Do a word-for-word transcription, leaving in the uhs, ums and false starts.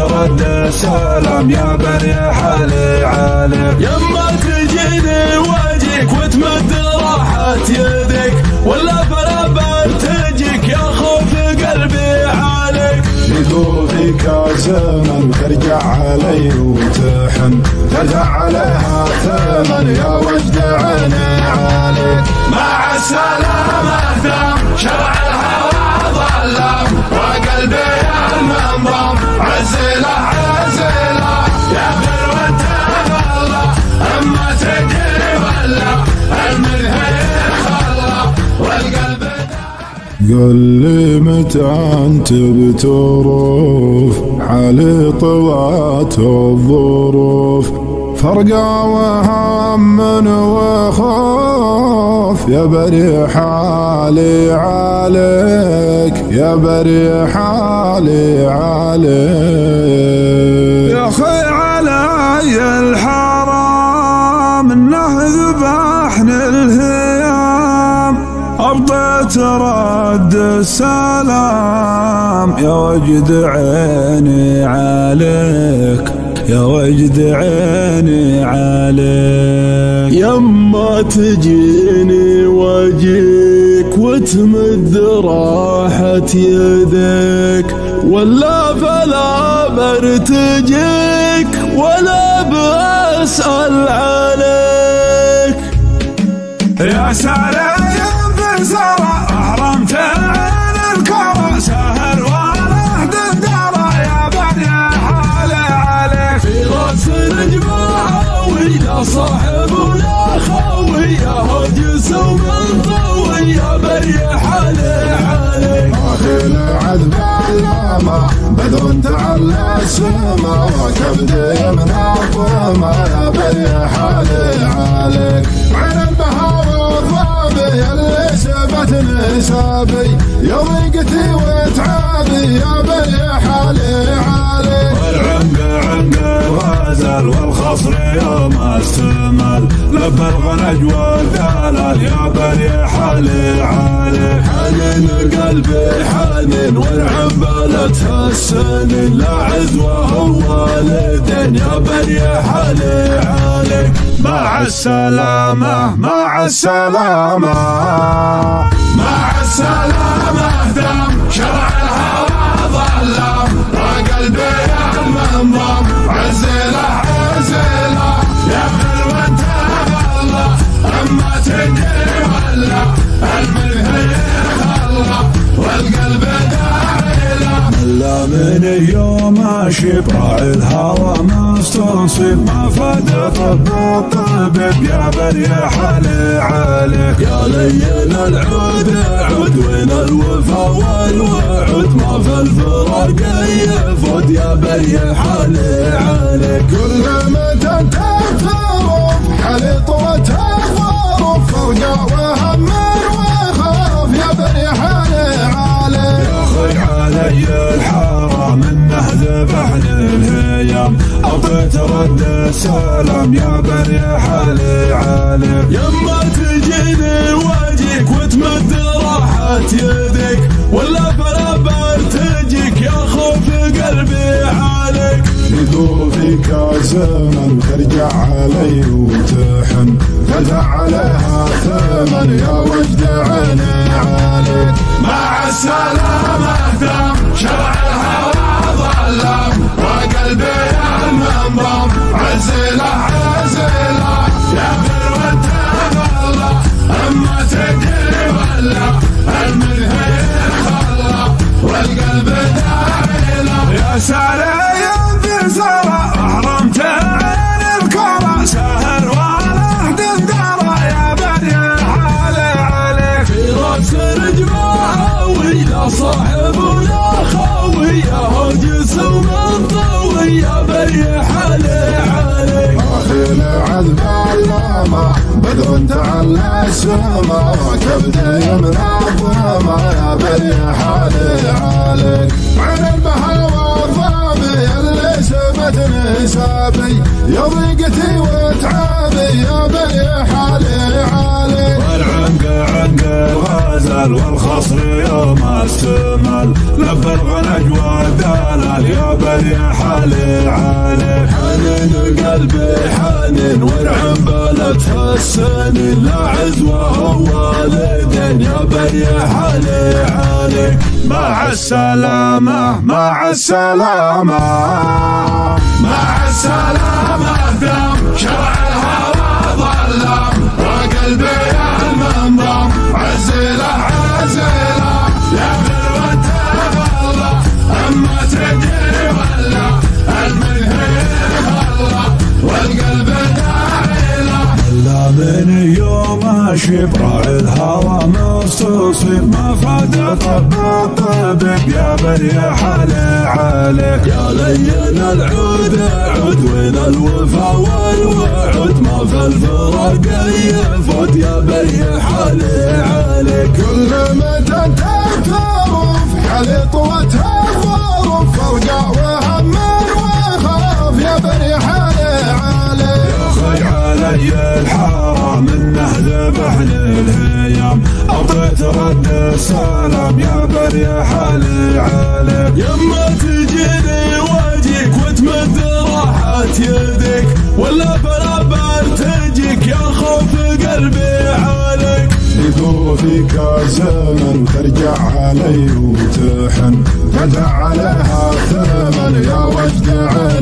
ترد السلام يا بريح لي عليك. يما تجيني واجيك وتمد راحة يدك ولا بلا برتجيك يا خوف قلبي عليك. يدوفك زمن ترجع علي وتحن ترجع عليها ثمن يا وجد عيني عليك. مع السلامة دام شرع الهوى ظلام وقلبي المنظم عزله عزله يا بروة الله اما تجري ولا المذهب خلا والقلب. قل لي متى انت بتروف حالي طوات الظروف فرقة وهم وخوف يا بري حالي عليك يا بري حالي عليك. يا اخي علي الحرام انه ذبحني الهيام ابطيت رد السلام يا وجد عيني عليك يا وجد عيني عليك. يما تجيني واجيك وتمد راحة يدك ولا بلا برتجيك ولا بأسأل عليك. يا سلام في سرى أحرمت عين الكرى سهر ولا دندرة يا بني حالي عليك. في راس الجماعة ويا صاحب ولا خوي يا هجس ومن طوي يا بري حالي عليك. اخي العذب علامة بدر تعلى السما وكبدي من الظلمة يا بري حالي عليك. عين البهار الضابي اللي سبت نسابي يا ضيقتي وتعابي يا بري حالي عليك. والعنق عنق غزل والخصر يوم استمل لبى الغنج والدلال يا بري حالي عليك. حنين قلبي حنين والعنبلتها السنين لا عدوى والدين يا بري حالي عليك. مع السلامة مع السلامة مع السلامة دام شرع الهوى ظلام وقلبي المنظم عزله عزله يا بروة الله اما تجري ولا المذهب خلا والقلب داعله. لا من يوم اشيب راعي الهوى مستنصب ما فاد طب الطبيب يا بري حالي عليك. يا ليل العود عود وين الوفا والوعود ما في الفراق يفود يا بري حالي عليك. كل متى تغرب حالي طوتها ظروف فرقة وهم وخوف يا بري حالي عليك. يا اخي علي الحرام انه ذبحني الهيام اعطيت رد السلام يا بري حالي عليك. يما تجيني واجيك وتمد راحة يدك ولا بلا برتجيك يا خوف قلبي عليك. يدوفك زمن ترجع علي وتحن ترجع عليها ثمن يا وجد عيني عليك. مع السلامة دام شرع الهوى ظلام وقلبي المنظم عزله عزله يا بروة الله اما تجري ولا المذهب خلا والقلب داعله. يا سلام في سرى أحرمت عين الكرى سهر ولا دندرة يا بني حالي عليك. في راس الجماعة ويا صاحب ولا خوي يا هجس ومن طوي يا بري حالي عليك. اخي العذب علامة بدر تعلى السما وكبدي من الظلمة يا بري حالي عليك. عين البهوى الضابي اللي سبت نسابي يا ضيقتي وتعابي يا بري حالي عليك. والعنق عنق نزل والخصر يوم استمل لب الغنج والدلال يا بريح علي علي. حنين قلبي حنين ورعم بلدها السنين لا عزوة والدين يا بريح علي علي. مع السلامة مع السلامة مع السلامة دام شرع الهوى ظلام وقلبي المنظم عزيله عزيله يا بلوة الله أما تدري ولا المذهب الله والقلب داعيله. لا من يوم شبرع الهوى مستصيب ما فاد طب الطبيب يا بريح علي عليك. يا لين العود عود وين الوفا والوعود ما في الفراق يفوت يا بريح علي عليك. كل مدى تكترف حليط وتهرف فوجع وهم وخاف يا بريح علي عليك. يا خي علي الحرام انه ذبحني الهيام اعطيت رد السلام يا بريح علي عليك. يما تجيني واجيك وتمد راحت يدك ولا بلا بال تجيك يا خوف قلبي عليك. يدور فيك الزمن ترجع علي وتحن فدع عليها الثمن يا وجد عين